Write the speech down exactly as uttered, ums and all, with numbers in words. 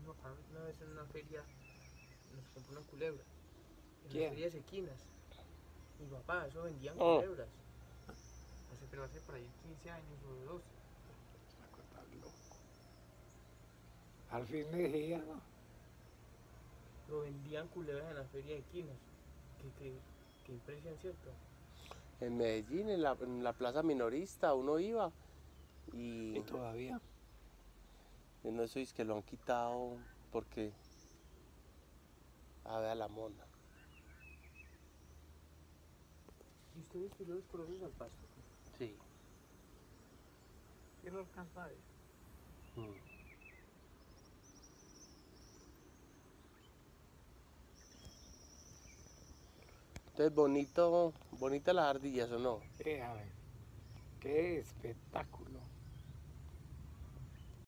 papá una vez en una feria nos compró una culebra. En ¿Quién? las ferias equinas. Mi papá, eso vendían Oh. culebras. Hace, pero hace por ahí quince años o doce. Saco tan loco. Al fin de día, ¿no? Lo vendían culebras en la feria de equinas. Qué, qué, qué impresión, ¿cierto? En Medellín, en la, en la plaza minorista, uno iba y Y todavía. no eso es que lo han quitado porque a ver a la mona. ¿Y ustedes tiró los colores al pasto? Sí. ¿Quién lo alcanza a ver? Mm. Entonces bonito, bonita las ardillas, ¿o no? Eh, a ver, qué espectáculo.